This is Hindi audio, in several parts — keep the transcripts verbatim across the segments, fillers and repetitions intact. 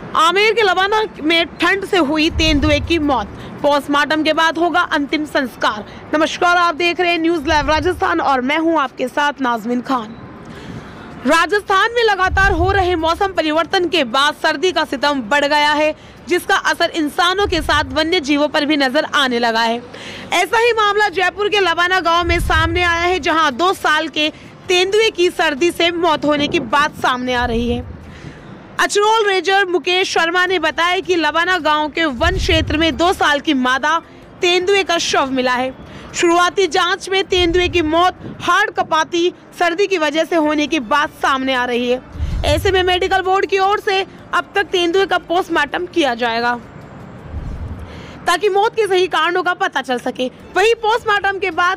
आमेर के लबाना में ठंड से हुई तेंदुए की मौत, पोस्टमार्टम के बाद होगा अंतिम संस्कार। नमस्कार, आप देख रहे हैं न्यूज लाइव राजस्थान और मैं हूं आपके साथ नाजमीन खान। राजस्थान में लगातार हो रहे मौसम परिवर्तन के बाद सर्दी का सितम बढ़ गया है, जिसका असर इंसानों के साथ वन्य जीवों पर भी नजर आने लगा है। ऐसा ही मामला जयपुर के लबाना गांव में सामने आया है, जहां दो साल के तेंदुए की सर्दी से मौत होने की बात सामने आ रही है। अचरोल रेंजर मुकेश शर्मा ने बताया कि लबाना गांव के वन क्षेत्र में दो साल की मादा तेंदुए का शव मिला है। शुरुआती जांच में तेंदुए की मौत हाड़ कपाती सर्दी की वजह से होने की बात सामने आ रही है। ऐसे में मेडिकल बोर्ड की ओर से अब तक तेंदुए का पोस्टमार्टम किया जाएगा ताकि मौत के सही कारणों का पता चल सके। वहीं पोस्टमार्टम के बाद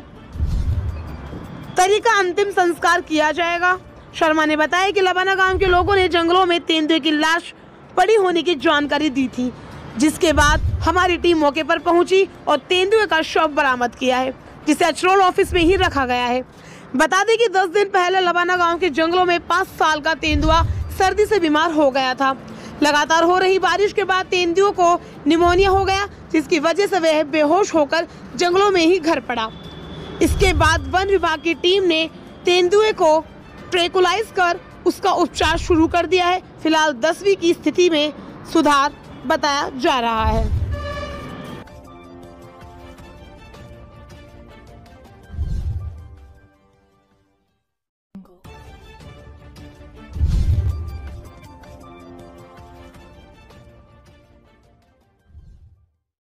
तरीका अंतिम संस्कार किया जाएगा। शर्मा ने बताया कि लबाना गांव के लोगों ने जंगलों में तेंदुए की लाश पड़ी होने की जानकारी दी थी, जिसके बाद हमारी टीम मौके पर पहुंची और तेंदुए का शव बरामद किया है, जिसे अचरोल ऑफिस में ही रखा गया है। बता दें कि दस दिन पहले लबाना गांव के जंगलों में पाँच साल का तेंदुआ सर्दी से बीमार हो गया था। लगातार हो रही बारिश के बाद तेंदुए को निमोनिया हो गया, जिसकी वजह से वह बेहोश होकर जंगलों में ही घर पड़ा। इसके बाद वन विभाग की टीम ने तेंदुए को ट्रैंकुलाइज कर उसका उपचार शुरू कर दिया है। फिलहाल दसवीं की स्थिति में सुधार बताया जा रहा है।